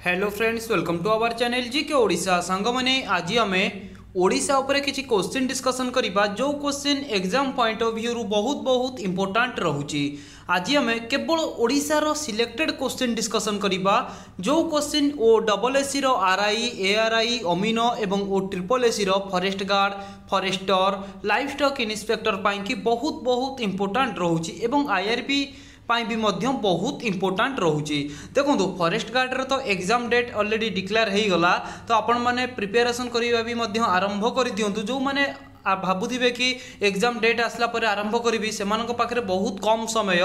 Hello friends, welcome to our channel जी के ओडिशा सांग मैंने आज आम ओडिशा उपरे किसी क्वेश्चन डिस्कसन करबा जो question exam point of view बहुत बहुत इंपोर्टेंट रहूची। आज आम केवल ओडिशार सिलेक्टेड क्वेश्चन डिस्कसन करबा जो क्वेश्चन ओ डबल एसी रो आरआई एआरआई अमीनो एवं ओ ट्रिपल एसी रो forest guard forester life stock inspector पाई कि बहुत बहुत इंपोर्टेंट रहूची एवं आईआरबी पाई भी मध्य बहुत इंपोर्टेंट रहूची। देखो फॉरेस्ट गार्ड रो तो एग्जाम डेट ऑलरेडी डिक्लेयर हो गला, तो आपण माने प्रिपरेशन करबा भी मध्य आरंभ कर दियंतु। जो माने भावुवे कि एग्जाम डेट आसला पर आरंभ करी से पाखे बहुत कम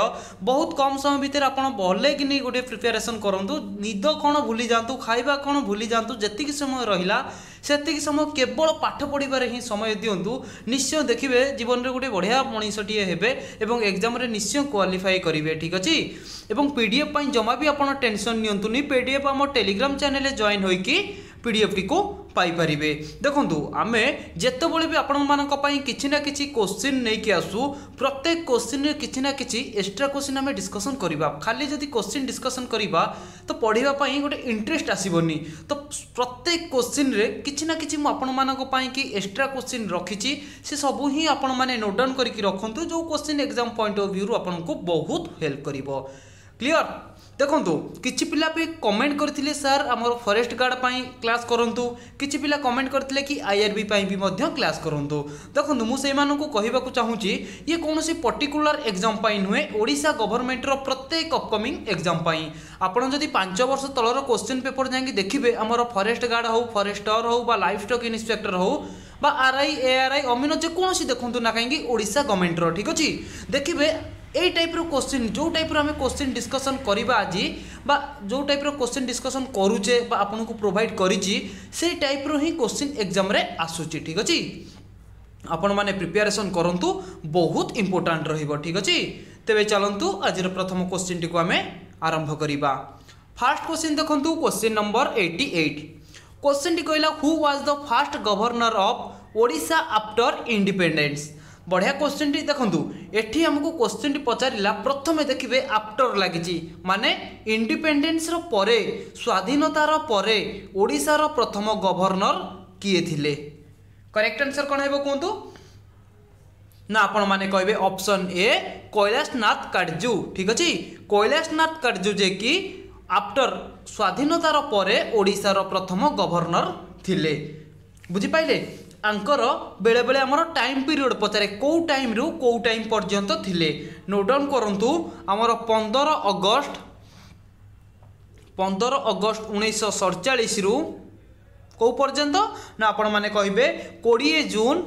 समय भितर आप भले कि नहीं गोटे प्रिपेरेसन करूँ। निद कौन भूली जातु, खाइबा कौन भूली जातु, जी समय रहा से समय केवल पाठ पढ़ार ही समय दिंतु। निश्चय देखिए जीवन में गोटे बढ़िया मनीषटीए हेबे एवं एग्जाम रे निश्चय क्वालिफाई करेंगे। ठीक अच्छे एवं पीडीएफ पाई जमा भी आप टेंशन नियंतुनी। पीडीएफ आम टेलीग्राम चैनल जॉइन होइकी पीडीएफ टी को पाई परिबे। देखंतु आमे जेतेबेले भी आपण मानक पई किछि ना किछि क्वेश्चन नै कि आसु, प्रत्येक क्वेश्चन रे किछि ना किछि एक्स्ट्रा क्वेश्चन आमे डिस्कशन करिबा। खाली जदि क्वेश्चन डिस्कशन करिबा तो पढिबा पई गोटे इंटरेस्ट आसीबनी। तो प्रत्येक क्वेश्चन रे किछि ना किछि म आपण मानक पई कि एक्स्ट्रा क्वेश्चन रखिछि, से सब ही आपण माने नोट डाउन करके रखंतु। जो question exam point of view आपण को बहुत हेल्प करिवो। क्लियर? देखो किछि पिला पे कमेंट करथिले सर हमर फॉरेस्ट गार्ड पाई क्लास करंतु, किछि पिला कमेंट करथिले कि आईआरबी पाई भी मध्य क्लास करंतु। देखो मु सेई मानन को कहिबा को चाहूची ये कोनोसी पर्टिकुलर एग्जाम पाई नुहे, ओडिशा गवर्नमेंट रो प्रत्येक अपकमिंग एग्जाम पाई। आपण जदि 5 वर्ष तलर क्वेश्चन पेपर जांगी देखिबे हमर फॉरेस्ट गार्ड हो, फॉरेस्टर हो बा लाइफ स्टॉक इंस्पेक्टर हो बा आरआई एआरआई अमीनो जे कोनोसी देखंतु ना काहेकि ओडिशा गवर्नमेंट रो। ठीक अछि देखिबे ए टाइप रो क्वेश्चन जो टाइप रो हमें क्वेश्चन डिस्कशन करिबा आज बा जो टाइप रो क्वेश्चन डिस्कशन करूचे बा आपन को प्रोवाइड करिछि से टाइप रो ही क्वेश्चन एग्जाम रे आसुची। ठीक अछि आपण माने प्रिपरेशन करंतु, बहुत इंपोर्टेंट रहिबो। ठीक अछि तेबे चलंतु आज रो प्रथम क्वेश्चन टी को हमें आरंभ करिबा। फर्स्ट क्वेश्चन देखंतु क्वेश्चन नंबर 88। क्वेश्चन टी कहला who was the first governor of Odisha after independence. बढ़िया क्वेश्चन टी देखंतु एठी हमको क्वेश्चन टी पचारिला प्रथमे देखिबे आफ्टर लागिची माने इंडिपेंडेंस रो परे, स्वाधीनतार परे ओडिसा रो प्रथम गवर्नर किए थिले। करेक्ट आंसर कोन हेबो कोंतु ना आपण माने कहबे ऑप्शन ए कैलाशनाथ काटजू। ठीक अछि कैलाशनाथ काटजू जे कि आफ्टर स्वाधीनतार परे ओडिसा रो प्रथम गवर्नर थिले। बुझी पाइले आंकर बेले बेले आमर टाइम पीरियड पचारे कौ टाइम रु कौ टाइम पर्यंत थिले। नोट डाउन करंतु आमर 15 अगस्त 1947 रु कौ पर्यंत ना आपण माने कहिबे 20 जून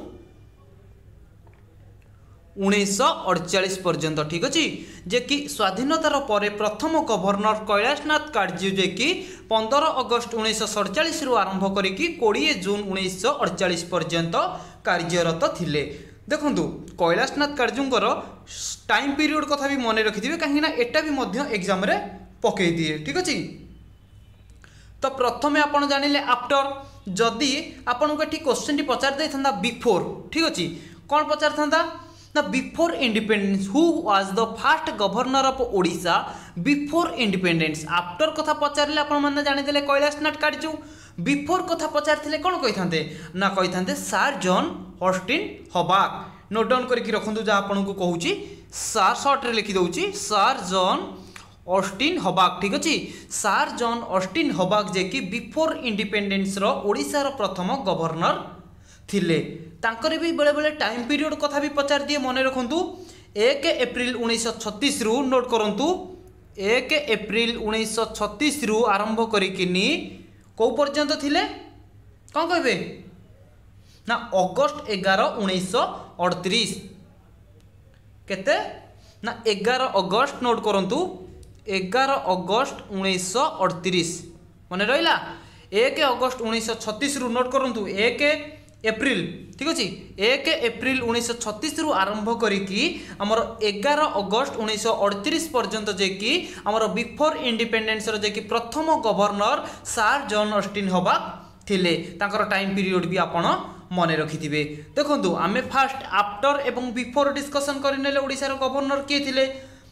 1948 पर्यंत। ठीक अछि जे कि स्वाधीनतार परे प्रथम गवर्नर कैलाशनाथ काटजू जे कि 15 अगस्त 1947 रु आरंभ करिकी 20 जून 1948 पर्यंत कार्यरत थिले। देखंतु कैलाशनाथ काटजूंकर टाइम पीरियड कथा भी मन रखिथिबे काहे ना एटा भी मध्य एग्जाम रे पकई दिए। ठीक अछि तो प्रथमे आपण जानिले आफ्टर, जदि आपण को एठी क्वेश्चन टी पचार दे थांदा बिफोर। ठीक अछि कोन पचार थांदा ना before independence who was the first governor of Odisha before independence. After कथा पचारले आपण माने जानि देले कैलाशनाथ काटजू। बिफोर कथा पचारथिले कोन कहिथांते ना कहिथांते sir John Austin Hubback. Note down करके रखंतु जा आपण को कहूची सर शॉर्ट रे लिखि दउची सर जॉन ऑस्टिन हबाक। ठीक अछि सर जॉन ऑस्टिन हबाक जे कि बिफोर इंडिपेंडेंस रो ओडिसा रो प्रथम गवर्नर थिले। तांकर भी बेले बेले टाइम पीरियड कथा भी पचार दिए मन रखंतु 1 एप्रिल 1936 रु नोट करंतु 1 एप्रिल 1936 रु आरंभ करिकिनी को पर्यंत थिले कोन कहबे ना अगस्त 11 1938 केते ना 11 अगस्त नोट करंतु 11 अगस्त 1938 मन रहिला 1 अगस्त 1936 रु नोट करंतु 1 एप्रिल। ठीक अछि 1 एप्रिल 1936 रु आरंभ करिकी हमर 11 अगस्त 1938 पर्यंत जे कि हमर बिफोर इंडिपेंडेंस रो जे कि प्रथम governor sir John Austin Hubback थिले। तांकर टाइम पीरियड भी आपण मन रखिथिबे। देखंतु आमे फर्स्ट आफ्टर एवं बिफोर डिस्कशन करिनेले ओडिसा रो गवर्नर के थिले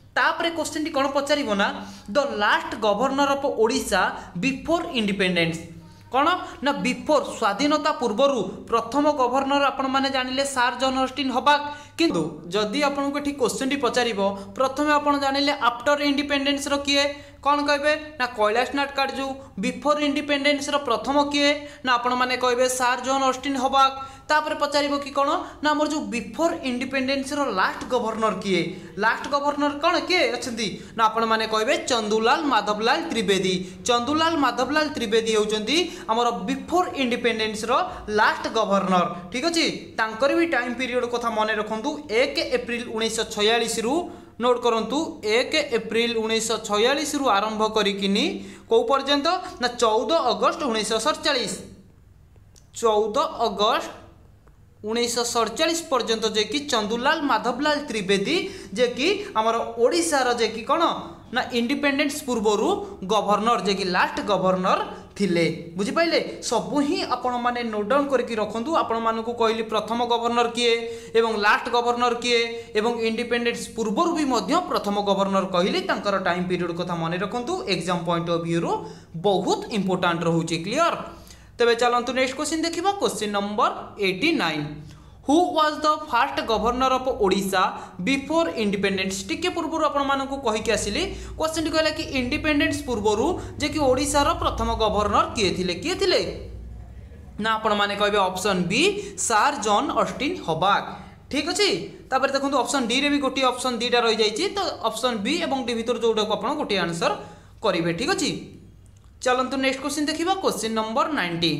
तापरे क्वेश्चन टी कौन पचारिबो ना the last governor of Odisha before independence कौन ना बिफोर स्वाधीनता पूर्वर प्रथम गवर्नर आपण माने जानिले सार जॉन ऑस्टिन हबाक किंतु जदि आपन को ठीक क्वेश्चन टी पचारिबो प्रथमे आपण जानिले आफ्टर इंडिपेंडेंस रो किए कौन कहे ना कैलाशनाथ काटजू बिफोर इंडिपेंडेंस रो प्रथम किए ना आपण माने कहे सार जॉन ऑस्टिन हबाक तापर पचारिबो कि कौन ना मोर जो बिफोर इंडिपेंडेंस रो लास्ट गवर्नर किए लास्ट गवर्नर कौन किए अछंती ना आपण माने कहे चंदूलाल माधवलाल त्रिवेदी चंदूलाल माधवलाल त्रिवेदी होउचंती हमर बिफोर इंडिपेंडेंस रो लास्ट गवर्नर ठीक अछि तांकर भी टाइम पीरियड कथा मने रखंतु 1 एप्रिल 1946 रु नोट करंतु 1 एप्रिल 1946 रु आरंभ करिकिनी को पर्यंत ना 14 अगस्त 1947 14 अगस्त 1947 पर्यंत जे कि चंदूलाल माधवलाल त्रिवेदी जे कि हमर ओडिसा रो जे कि कोन ना इंडिपेंडेंस पूर्वरु गवर्नर जे कि लास्ट गवर्नर थिले बुझी पाइले सब ही आपण माने नोट डाउन करके रखंतु आपण मानू को कहली प्रथम गवर्नर किए एवं लास्ट गवर्नर किए एवं इंडिपेंडेंस पूर्वरु भी मध्य प्रथम गवर्नर कहली तांकर टाइम पीरियड कथा माने रखंतु एग्जाम पॉइंट ऑफ व्यू रो बहुत इंपोर्टेंट रहउची क्लियर तबे चलंतु नेक्स्ट क्वेश्चन देखिबा question number 89 who was the first governor of Odisha before independence टिके पूर्व आपण मानकु कहि के आसिली क्वेश्चन टी कहला कि इंडिपेंडेंस पूर्वरु जे कि ओडिसा रो प्रथम गवर्नर किए थिले ना आपण माने कहबे option B sir John Austin Hubback ठीक अछि तापर देखंतु ऑप्शन डी रे भी गोटी ऑप्शन दीटा रहि जाइछि तो ऑप्शन बी एवं डी भीतर जोडा को आपण गोटी आंसर करिवे ठीक अछि चलंतु नेक्स्ट क्वेश्चन देखिबा क्वेश्चन नंबर 90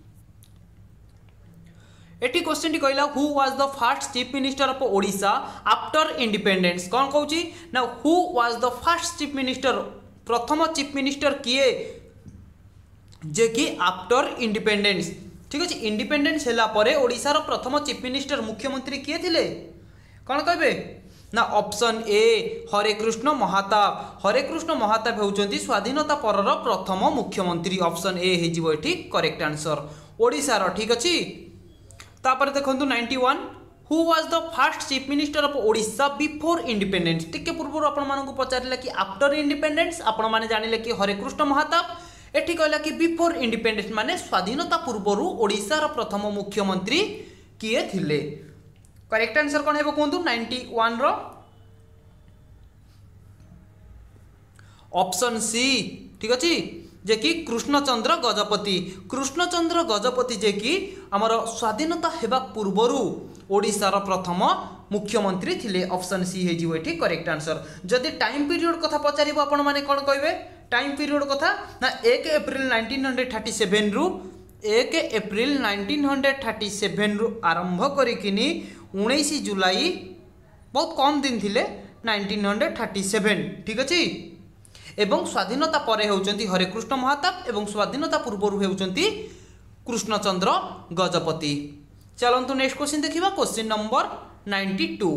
एटी क्वेश्चन टी कहला who was the first chief minister of Odisha after independence कौन कहूची ना who was the first chief minister प्रथम चीफ मिनिस्टर किए जे कि आफ्टर इंडिपेंडेंस ठीक अछि इंडिपेंडेंस हैला परे ओडिसा रो प्रथम चीफ मिनिस्टर मुख्यमंत्री किए थिले कौन कहबे ना ऑप्शन ए हरेकृष्ण महाताब होउचंती स्वाधीनता परर प्रथम मुख्यमंत्री ऑप्शन ए हे जिवो ठीक करेक्ट आंसर ओडिसा रो ठीक अछि तापर देखंतु 91 who was the first chief minister of Odisha before independence टिके पूर्व आपण मानकु पचारला कि आफ्टर इंडिपेंडेंस आपण माने जानिले कि हरेकृष्ण महाताब एठी कहला कि बिफोर इंडिपेंडेंस माने स्वाधीनता पूर्वरु ओडिसा रो प्रथम मुख्यमंत्री किए थिले करेक्ट आंसर कोन हेबो कोंतु 91 रो ऑप्शन सी ठीक अछि जे कि कृष्णचंद्र गजपति जे कि हमर स्वाधीनता हेबा पूर्वरु ओडिसा रो प्रथम मुख्यमंत्री थिले ऑप्शन सी हे जिवो एठी करेक्ट आंसर जदि टाइम पीरियड कथा पचारिबो आपण माने कोन कहबे टाइम पीरियड कथा ना 1 एप्रिल 1937 रु 1 एप्रिल 1937 रु आरंभ करिकिनी 19 जुलाई बहुत कम दिन थिले 1937 ठीक अछि एवं स्वाधीनता परे होउचंती हरेकृष्ण महाताब एवं स्वाधीनता पूर्व होउचंती कृष्णचंद्र गजपति चलंतु नेक्स्ट क्वेश्चन देखिबा question number 92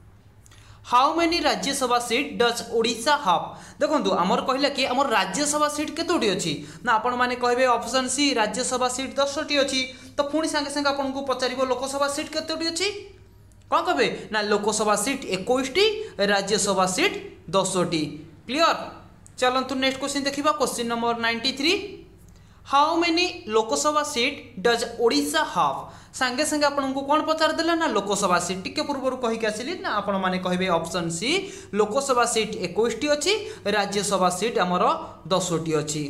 how many Rajya Sabha seat does Odisha have देखंतु हमर कहला कि हमर राज्यसभा सीट केतोटी अछि ना आपण माने कहबे option C Rajya Sabha seat 10 T अछि तो पुणी संगे संगे आपण को पचारिबो लोकसभा सीट केतोटी अछि कोन कहबे ना Lok Sabha seat 21 T Rajya Sabha seat 10 T clear चलंतु next question देखिबा question number 93 how many Lok Sabha seat does Odisha have संगे संगे आपन को कोन पचार देला ना लोकसभा सीट टिके पूर्व कहि के आसिली ना आपण माने कहबे option C Lok Sabha seat 21 T अछि राज्यसभा सीट हमर 10 टी अछि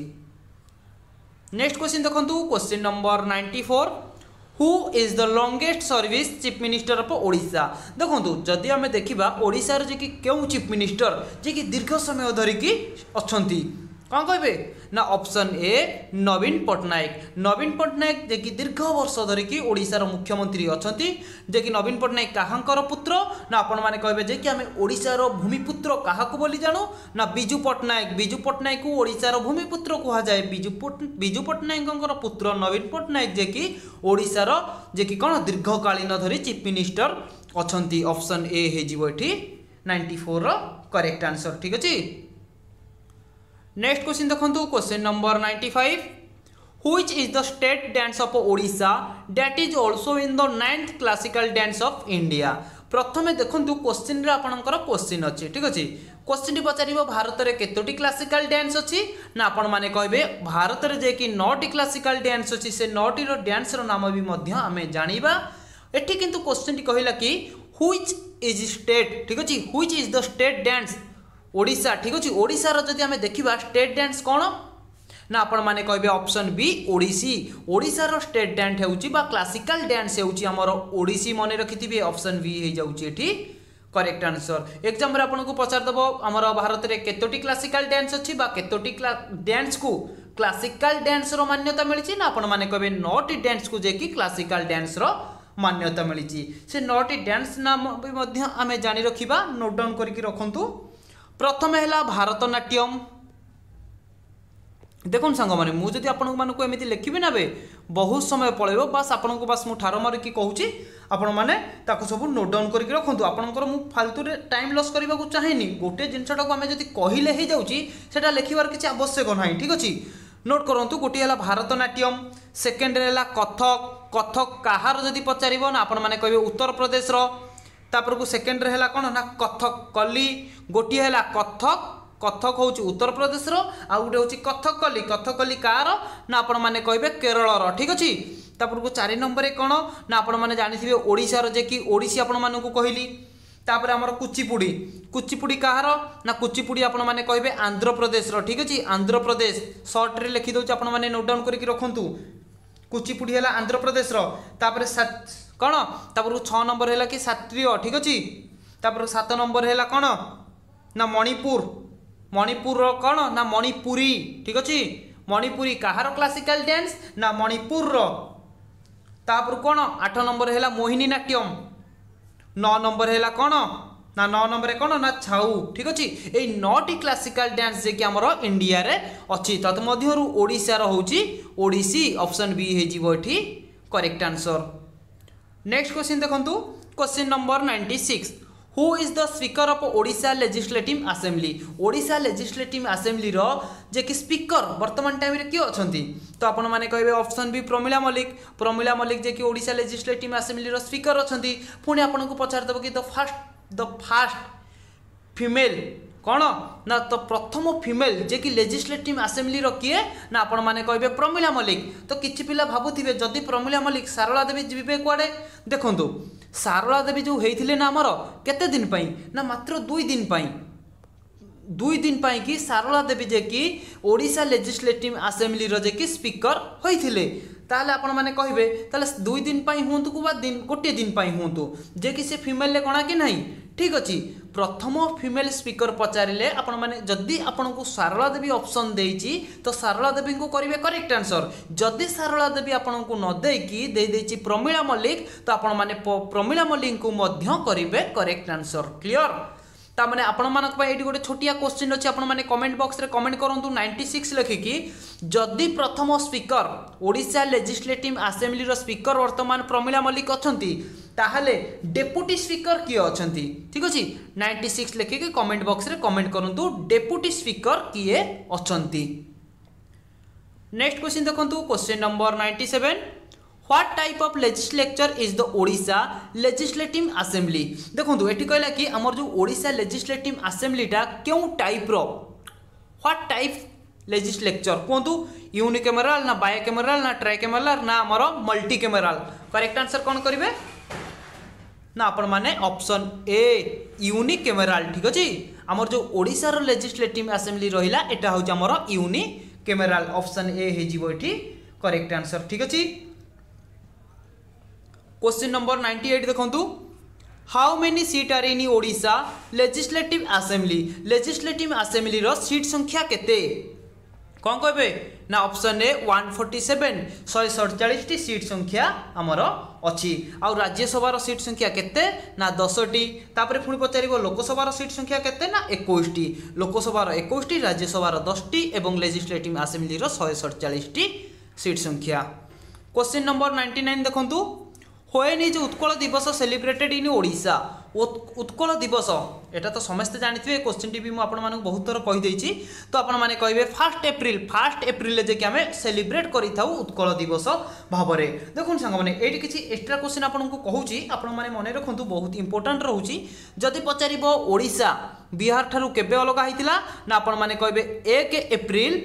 नेक्स्ट क्वेश्चन देखंतु question number 94 who is the longest service chief minister of Odisha देखंतु जदि हमें देखिबा ओडिशा रे जे कि केउ चीफ मिनिस्टर जे कि दीर्घ समय धरि कि अछंती कौन कहबे ना ऑप्शन ए नवीन पट्टनायक जे कि दीर्घ वर्ष धरि कि ओडिशा रो मुख्यमंत्री अछंती जे कि नवीन पट्टनायक काहांकर पुत्र ना आपण माने कहबे जे कि हमें ओडिशा रो भूमिपुत्र काहाकु बोली जानो ना बिजू पट्टनायक को ओडिशा रो भूमिपुत्र कहा जाए बिजू पट्टनायकंकर पुत्र नवीन पट्टनायक जे कि ओडिशा रो जे कि कोन दीर्घकालीन धरि चीफ मिनिस्टर अछंती ऑप्शन ए हे जिवो एठी 94 रो करेक्ट आंसर ठीक अछि नेक्स्ट क्वेश्चन देखंतु question number 95 which is the state dance of Odisha that is also in the 9th classical dance of India प्रथमे देखंतु क्वेश्चन रे आपनकर क्वेश्चन अछि ठीक अछि क्वेश्चन टी पचारिबो भारत रे केतोटी क्लासिकल डांस अछि ना आपण माने कहबे भारत रे जे कि 9टी क्लासिकल डांस अछि से 9टी रो डांस रो नाम भी मध्य हमें जानिबा। एठी किंतु क्वेश्चन टी कहिला कि व्हिच इज स्टेट ठीक अछि which is the state dance Odisha ठीक अछि ओडिशा रो जदि हमें देखिबा स्टेट डांस कोन ना आपण माने कहबे ऑप्शन बी ओडिसी ओडिशा रो स्टेट डांस हेउची बा क्लासिकल डांस हेउची हमर ओडिसी मने रखिथिबे ऑप्शन बी हे जाउची एठी करेक्ट आंसर। एग्जाम रे आपन को पचार दबो हमर भारत रे केतोटी क्लासिकल डांस अछि बा केतोटी डांस को क्लासिकल डांस रो मान्यता मिलिछि ना आपण माने कहबे 9टी डांस को जे कि क्लासिकल डांस रो मान्यता मिलिछि से 9टी डांस नाम भी मध्य हमें जानि रखिबा नोट डाउन करके रखंतु। प्रथम हैला भारतनाट्यम देखुन सांग माने मु जदि आपन मानको एमिति लिखिबे ना बे बहुत समय पळेबो बस आपन को बस मु ठारो मार की कहूची आपण माने ताको सब नोट डाउन करके रखंतु आपनकर मु फालतू रे टाइम लॉस करबा को चाहेनी गोटे जिंसटा को हमें जदि कहिले हे जाउची सेटा लिखिबार किछ आवश्यक नाही ठीक अछि नोट करंतु गोटी हला भारतनाट्यम सेकंड हैला कथक कथक काहार जदि पचारिबो ना आपण माने कहबे उत्तर प्रदेश रो तापर को सेकंड रे हैला कोन ना कथक कली गोटी हैला कथक कथक होची उत्तर प्रदेश रो आ गुटे होची कथकली कार ना आपण माने कहबे केरल रो ठीक अछि तापर को 4 नंबर रे कोन ना आपण माने जानिथिबे ओडिसा रो जे कि ओडिसी आपण माने को कहली तापर हमर कुचिपुड़ी कार ना कुचिपुड़ी आपण माने कहबे आंध्र प्रदेश रो ठीक अछि आंध्र प्रदेश शॉर्ट रे लिखि दोछ आपण माने नोट डाउन करके रखंतु कुचिपुड़ी हला आंध्र प्रदेश रो तापर कोन तापर 6 नंबर हैला कि सात्रिय ठीक अछि तापर 7 नंबर हैला कोन ना मणिपुर रो कोन ना मणिपुरी ठीक अछि मणिपुरी काहार क्लासिकल डांस ना मणिपुर रो तापर कोन 8 नंबर हैला मोहिनी नाट्यम 9 नंबर हैला कोन ना 9 नंबर कोन ना छाऊ ठीक अछि ए 9टी क्लासिकल डांस जे कि हमरो इंडिया रे अछि तत मध्यरु ओडिसा रो होची ओडिसी ऑप्शन बी हे जीवो एठी करेक्ट आंसर। नेक्स्ट क्वेश्चन देखंतु question number 96 who is the speaker of Odisha legislative assembly Odisha legislative assembly रो जे कि स्पीकर वर्तमान टाइम रे के अछंती तो आपण माने कहबे ऑप्शन बी प्रमिला मलिक जे कि ओडिशा लेजिस्लेटिव असेंबली रो स्पीकर अछंती पुणी आपण को पचार दबो कि द फास्ट फीमेल कोन ना तो प्रथम फीमेल जे कि लेजिस्लेटिव असेंबली रो किए ना आपण माने कहबे प्रमिला मलिक तो किछि पिला भाबुथिबे जदी प्रमिला मलिक सारला देवी जिबे कुआडे देखंतु सारला देवी जो हेइथिले ना हमर केते दिन पई ना मात्र 2 दिन पई कि सारला देवी जे कि ओडिशा लेजिस्लेटिव असेंबली रो जे कि स्पीकर होइथिले ताले आपण माने कहबे ताले 2 दिन पई होंतु को बा दिन गोटे दिन पई होंतु जे कि से फीमेल ले कोना कि नहीं ठीक अछि प्रथम फीमेल स्पीकर पचारिले आपण माने जदी आपण को सारला देवी ऑप्शन देइची तो सारला देवी को करिवे करेक्ट आंसर जदी सारला देवी आपण को न देई कि दे देइची प्रमिला मलिक तो आपण माने प्रमिला मलिक को मध्य करिवे करेक्ट आंसर क्लियर ता माने आपण मानक पय एडी गोटे छोटिया क्वेश्चन अछि आपण माने कमेंट बॉक्स रे कमेंट करंतु 96 लिखिकी जदी प्रथम स्पीकर ओडिशा लेजिस्लेटिव असेंबली रो स्पीकर वर्तमान प्रमिला मलिक अछंती ताहले डेप्यूटी स्पीकर किए अछंती ठीक अछि 96 लिखिकी कमेंट बॉक्स रे कमेंट करंतु डेप्यूटी स्पीकर किए अछंती। नेक्स्ट क्वेश्चन देखंतु question number 97 what type of legislature is the Odisha legislative assembly देखो ये कहला कि आमर जो ओडिशा लेजिस्लेटिव असेंबलीटा क्यों टाइप रो व्हाट टाइप लेजिस्लेचर कहतु यूनिकैमराल ना बायकैमराल ना ट्राइकैमराल ना आमर मल्टी कैमराल करेक्ट आंसर कौन करेंगे ना आपण माने ऑप्शन ए यूनिकैमराल ठीक अछि आमर जो ओडिशा रो लेजिस्लेटिव असेंबली रहिला एटा हो आमर यूनिकैमराल ऑप्शन ए हे जीवो एठी करेक्ट आंसर ठीक अछि। क्वेश्चन नंबर 98 देखंतु how many seat are in Odisha legislative assembly रो सीट संख्या केते कौन कहबे ना ऑप्शन ए 147 147 टी सीट संख्या हमर अछि आ राज्यसभा रो सीट संख्या केते ना 10 टी तापर पुणी पचारिबो लोकसभा रो सीट संख्या केते ना 21 टी लोकसभा रो 21 टी राज्यसभा रो 10 टी एवं लेजिस्लेटिव असेंबली रो 147 टी सीट संख्या। क्वेश्चन नंबर 99 देखंतु When is उत्कल दिवस सेलिब्रेटेड इन ओडिशा उत्कल दिवस एटा तो समस्ते जानिथिबे क्वेश्चन टी भी मु आपण मानक बहुत थर कहि देछि तो आपण माने कहबे 1 एप्रिल जे कि हमें सेलिब्रेट करि थाउ उत्कल दिवस भाबरे। देखुन संग माने एटी किछि एक्स्ट्रा क्वेश्चन आपण को कहूछि आपण माने मने रखंतु बहुत इंपोर्टेंट रहउछि। जदि पचारिबो ओडिशा बिहार ठारू केबे अलग आइतिला ना आपण माने कहबे 1 एप्रिल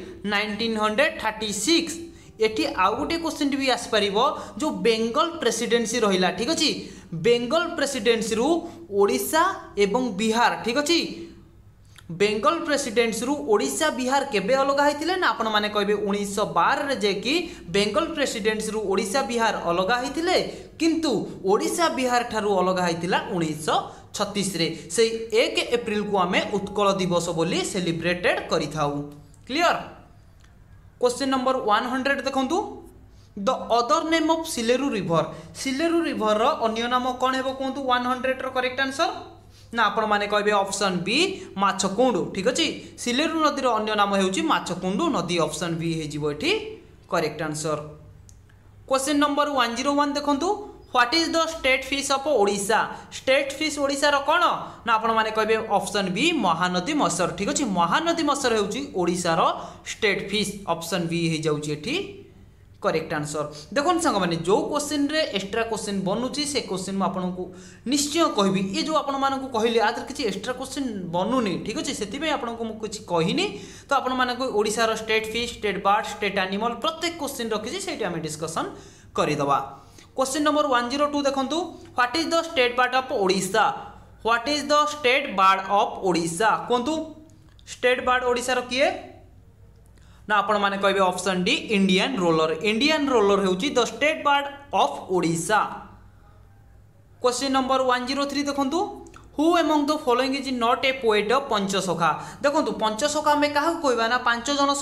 1936। एठी आउ गोटे क्वेश्चन भी आसपार जो बेंगल प्रेसिडेंसी रहिला ठीक अच्छी बेंगल प्रेसिडेंसी रु ओडिशा एवं बिहार ठीक अच्छी बेंगल प्रेसिडेंसी रु ओडिशा बिहार केबे अलग होइतिले ना आपण माने कहबे 1912 रे जे कि बेंगल प्रेसिडेंसी रु ओडिशा बिहार अलग होइतिले किंतु ओडिशा बिहार ठारू अलग होइतिला 1936 रे। से 1 एप्रिल को आमे उत्कल दिवस बोली सेलिब्रेटेड करि थाउ। क्लियर। क्वेश्चन नंबर 100 देखंतु the other name of Sileru river रो अन्य नाम कोन हेबो कोंतु 100 रो करेक्ट आंसर ना आपण माने कहबे ऑप्शन बी माछकुंडू ठीक अछि। सिलेरू नदी रो अन्य नाम हेउची माछकुंडू नदी ऑप्शन बी हे जिवो एठी करेक्ट आंसर। क्वेश्चन नंबर 101 देखंतु what is the state fish of Odisha state fish Odisha रो कोन ना आपण माने कहबे ऑप्शन बी महानदी मसर ठीक अछि। महानदी मसर हेउची ओडिशा रो स्टेट फिश ऑप्शन बी हे जाउची एठी करेक्ट आंसर। देखो सांग मैंने जो क्वेश्चन रे एक्स्ट्रा क्वेश्चन बनूची से क्वेश्चन में आपको निश्चय कहबी ये जो आपण मानक कहली आदर किसी एक्स्ट्रा क्वेश्चन बनूनी ठीक अच्छे से आपको कुछ कहनी तो आपण मानक ओडिशा रो state fish state bird state animal प्रत्येक क्वेश्चन रखी से आम डिस्कसन करदे। क्वेश्चन नंबर 102 देखंतु what is the state bird of Odisha what is the state bird of Odisha कहतु स्टेट बर्ड ओडिशा रो किए ना आपण माने कहबे ऑप्शन डी इंडियन रोलर हेउची the state bird of Odisha. Question number 103 देखंतु who among the following is not a poet of Panchasakha देखंतु पंचसखा हमें काहा कहबा ना 5 जन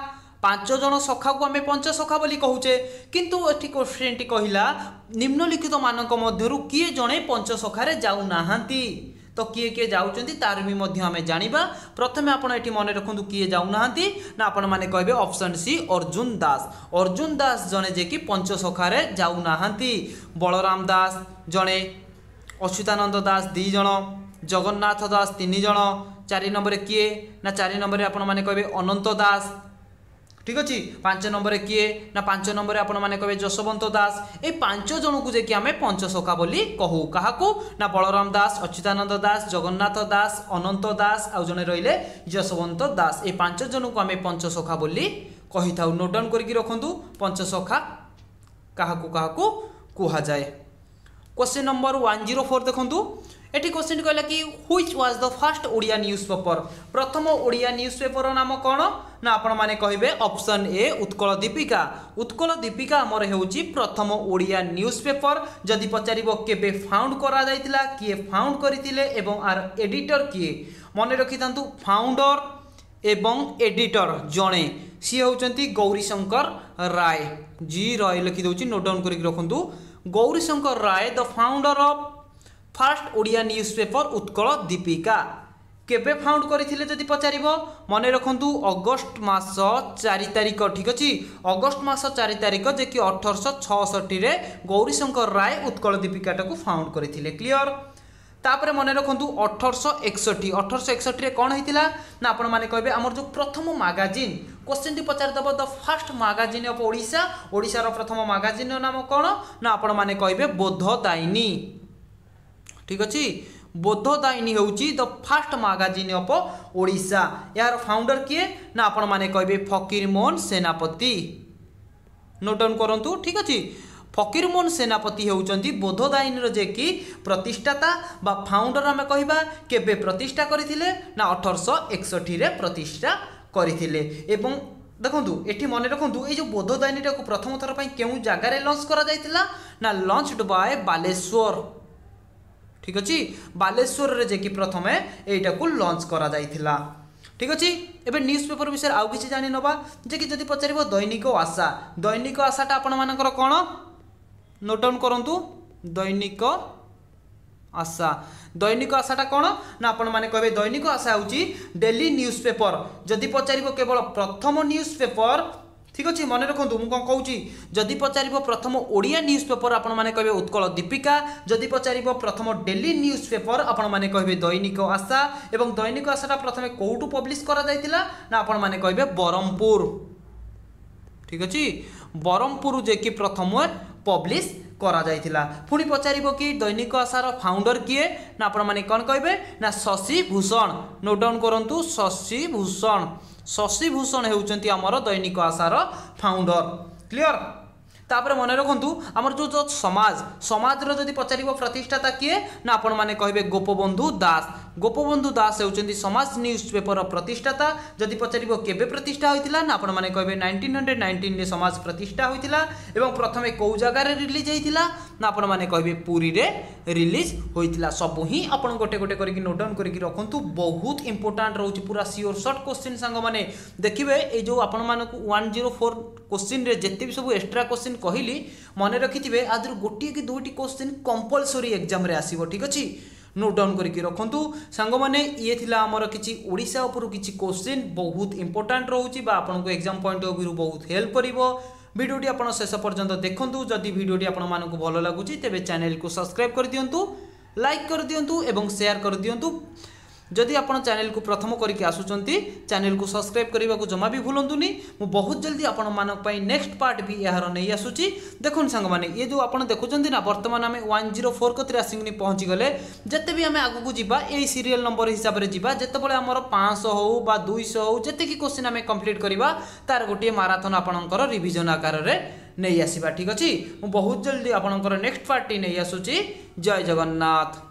सखा को हमें पंचसखा बोली कहूचे किंतु एठी क्वेश्चन टी कहिला निम्नलिखित मानक मध्यरु किए जणे पंचसखा रे जाउ नाहांती तो किए किए जाउचंती तार भी मध्य हमें जानिबा। प्रथमे आपण एठी मने रखंतु किए जाउ नाहांती ना आपण माने कहबे ऑप्शन सी अर्जुन दास जणे जे कि पंचसखा रे जाउ नाहांती। बलराम दास जणे अच्युतानंद दास 2 जण जगन्नाथ दास 3 जण 4 नंबर किए ना 4 नंबर आपण माने कहबे अनंत दास ठीक अच्छे। 5 नंबर किए ना 5 नंबर आपण माने कहबे जसवंत दास ए 5 जन को जे कि आमे पंचसखा बोली कहू काहाकू ना बलराम दास अच्युतानंद दास जगन्नाथ दास अनंत दास आ जने रहिले जसवंत दास ए 5 जन को आमे पंचसखा बोली कहि थाउ। नोट डाउन करके रखंतु पंचसखा काहाकू काहाकू कुहा जाए। क्वेश्चन नंबर 104 देखंतु एटी क्वेश्चन कहला कि which was the first Odia newspaper प्रथम ओडिया न्यूज़पेपर नाम कोन ना आपण माने कहबे ऑप्शन ए उत्कल दीपिका हमर हेउची प्रथम ओडिया न्यूज़पेपर। जदि पचारिबो केबे फाउंड करा जायतिला किए फाउंड करितिले एवं आर एडिटर किए मने रखितांतु फाउंडर एवं एडिटर जणे सी होचंती गौरीशंकर राय जी राय लिखि दउची नोट डाउन करि रखंतु Gourishankar Ray the founder of first Odia newspaper Utkal Dipika केबे फाउंड करथिले जदि पचारिबो मने रखंतु अगस्त मास 4 तारिख ठीक अछि। अगस्त मास 4 तारिख जे कि 1866 रे गौरीशंकर राय उत्कल दीपिका को फाउंड करथिले। क्लियर। तापरे मने रखंतु 1861 रे कोन हेतिला ना आपण माने कहबे हमर जो प्रथम मैगजीन क्वेश्चन टी पचार दबो the first magazine of Odisha रो प्रथम मैगजीन नाम कोन ना आपण माने कहबे बोधदायिनी ठीक अच्छे। बोधदायिनी होउची the first magazine of Odisha यार फाउंडर किए ना आपण माने कहबे फकीरमोहन सेनापति नोट डाउन करंतु ठीक अच्छे। फकीरमोहन सेनापति होउचंती बोधदायिनी रो जे कि प्रतिष्ठाता बा फाउंडर हमें कहबा केबे प्रतिष्ठा करथिले ना 1861 रे प्रतिष्ठा करथिले। एवं देखंतु एठी मने रखंतु ए जो बोधदायिनी को प्रथम थर पई केउ जगह रे लॉन्च करा जायतिला ना लॉन्च्ड बाय बालेश्वर ठीक अच्छे। बालेश्वर रे जे कि प्रथमे एटा को लॉन्च करा जायतिला ठीक अच्छे। एबे न्यूज़पेपर विषय आउ किछि जानि नबा जे कि जदि पचारिबो दैनिक आशाटा आपण मानकर कोन नोट डाउन करंतु दैनिक आशाटा कोन ना आपण माने कहबे दैनिक आशा होउची डेली न्यूज़पेपर। जदि पचारिबो केवल प्रथम न्यूज़पेपर ठीक अच्छे मन रखु मुझे कौन कहूँ जदि पचार प्रथम ओडिया न्यूज पेपर आपण मैंने कहे उत्कल दीपिका जदि पचार प्रथम डेली न्यूज पेपर आपण मैंने कहे दैनिक आशा एवं दैनिक आशा प्रथम कौटू पब्लिश करा जायतिला ना आपण मैंने कहे ब्रह्मपुर ठीक अच्छे ब्रह्मपुर जे कि प्रथम पब्लिश करा जायतिला पुणी पचार कि दैनिक आशार फाउंडर किए ना आपण मैंने कौन कहे ना शशि भूषण नोट डाउन करूँ शशि भूषण होउचंती हमर दैनिक आशार फाउंडर क्लियर तापर मन रखु आमर जो समाज समाजर जदि पचार प्रतिष्ठाता किए ना आपण मैंने कहे गोपबंधु दास होउचंती समाज न्यूज पेपर प्रतिष्ठाता जदि पचार केबे प्रतिष्ठा होइतिला ना आपण मैंने कहे 1919 रे समाज प्रतिष्ठा होइतिला एवं प्रथमे कौ जगार रिलीज होइतिला ना आपण मैंने कहे पुरी रे रिलीज होइतिला सब ही आपण गोटे गोटे करके नोट डाउन करके रखंतु बहुत इंपोर्टेंट रहउची पूरा सियोर शॉर्ट क्वेश्चन संग माने देखिबे ए जो आपण मानकु 104 क्वेश्चन रे जत्ते भी सब एक्स्ट्रा क्वेश्चन कहली मन रखिथिबे आदर गोटे कि दुईटी क्वेश्चन कंपलसरी एग्जाम रे आसीबो ठीक अछि नोट डाउन करके रखंतु सांग माने ये थिला हमर किछि ओडिसा ऊपर किछि क्वेश्चन बहुत इंपोर्टेंट रहउची बा आपन को एग्जाम पॉइंट ऑफ व्यू बहुत हेल्प करिवो वीडियोटी आपण शेष पर्यंत देखंतु जदि वीडियोटी आपण मानकु भलो लागुची तेबे चैनल को सब्सक्राइब कर दियंतु लाइक कर दियंतु एवं शेयर कर दियंतु जदि आपण चैनल को प्रथम करके आसुचंती चैनल को सब्सक्राइब करने को जमा भी भूलंतुनी मु बहुत जल्दी आपण मानक पई नेक्स्ट पार्ट भी यार नहीं आसुची देखुन संग माने ये जो आपण देखुचंती ना वर्तमान आमे 104 कतरे आसिंगनी पहुंची गले जत्ते भी आमे आगु को जिबा ए सीरियल नंबर हिसाब रे जिबा जत्ते बळे हमर 500 हो बा 200 हो जत्ते की क्वेश्चन आमे कंप्लीट करबा तार गोटे मैराथन आपणकर रिवीजन आकार रे नहीं आसीबा ठीक अछि मु बहुत जल्दी आपणकर नेक्स्ट पार्ट नहीं आसुची जय जगन्नाथ।